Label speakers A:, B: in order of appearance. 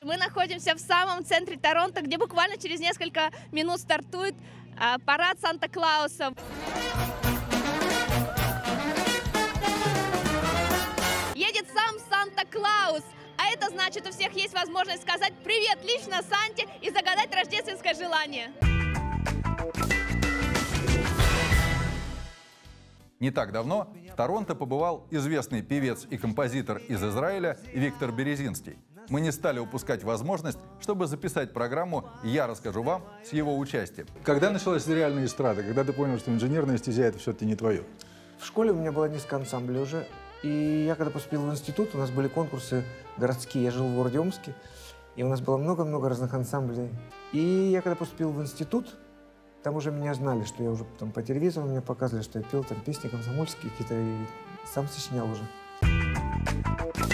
A: Мы находимся в самом центре Торонто, где буквально через несколько минут стартует парад Санта-Клауса. Едет сам Санта-Клаус, а это значит, у всех есть возможность сказать привет лично Санте и загадать рождественское желание.
B: Не так давно в Торонто побывал известный певец и композитор из Израиля Виктор Березинский. Мы не стали упускать возможность, чтобы записать программу «Я расскажу вам» с его участием.
C: Когда началась реальная эстрада? Когда ты понял, что инженерная стезя – это все-таки не твое?
D: В школе у меня было несколько ансамблей уже. И я когда поступил в институт, у нас были конкурсы городские. Я жил в городе Омске, и у нас было много-много разных ансамблей. И я когда поступил в институт, там уже меня знали, что я уже там по телевизору мне показывали, что я пел там песни комсомольские какие-то, и сам сочинял уже.